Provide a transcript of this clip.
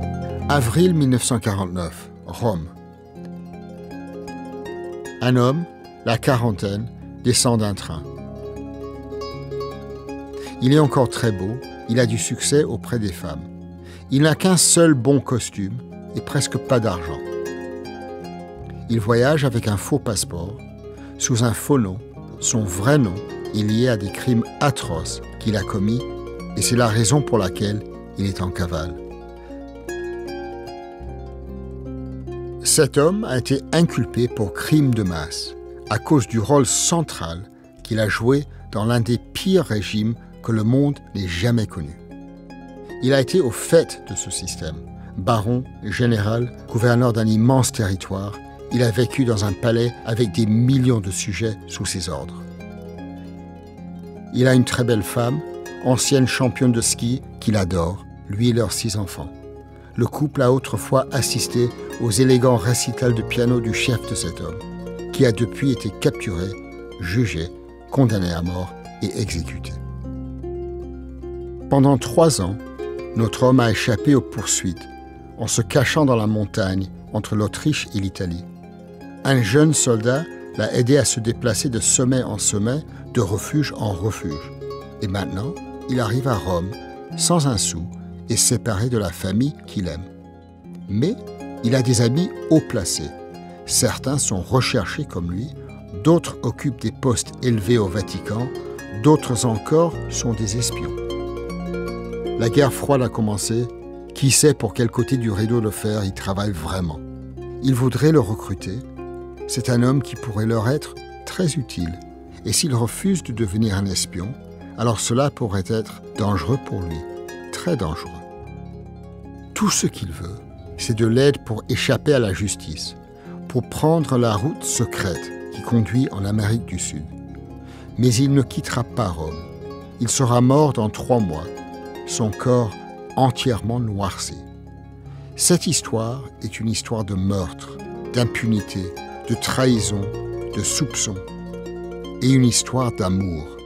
Avril 1949, Rome. Un homme, la quarantaine, descend d'un train. Il est encore très beau, il a du succès auprès des femmes. Il n'a qu'un seul bon costume et presque pas d'argent. Il voyage avec un faux passeport, sous un faux nom. Son vrai nom est lié à des crimes atroces qu'il a commis et c'est la raison pour laquelle il est en cavale. Cet homme a été inculpé pour crime de masse à cause du rôle central qu'il a joué dans l'un des pires régimes que le monde n'ait jamais connu. Il a été au fait de ce système. Baron, général, gouverneur d'un immense territoire, il a vécu dans un palais avec des millions de sujets sous ses ordres. Il a une très belle femme, ancienne championne de ski, qu'il adore, lui et leurs 6 enfants. Le couple a autrefois assisté aux élégants récitals de piano du chef de cet homme, qui a depuis été capturé, jugé, condamné à mort et exécuté. Pendant 3 ans, notre homme a échappé aux poursuites en se cachant dans la montagne entre l'Autriche et l'Italie. Un jeune soldat l'a aidé à se déplacer de sommet en sommet, de refuge en refuge. Et maintenant, il arrive à Rome, sans un sou, et séparé de la famille qu'il aime. Mais il a des amis haut placés. Certains sont recherchés comme lui, d'autres occupent des postes élevés au Vatican, d'autres encore sont des espions. La guerre froide a commencé. Qui sait pour quel côté du rideau de fer il travaille vraiment? Ils voudraient le recruter. C'est un homme qui pourrait leur être très utile. Et s'il refuse de devenir un espion, alors cela pourrait être dangereux pour lui, très dangereux. Tout ce qu'il veut, c'est de l'aide pour échapper à la justice, pour prendre la route secrète qui conduit en Amérique du Sud. Mais il ne quittera pas Rome. Il sera mort dans 3 mois, son corps entièrement noirci. Cette histoire est une histoire de meurtre, d'impunité, de trahison, de soupçon et une histoire d'amour.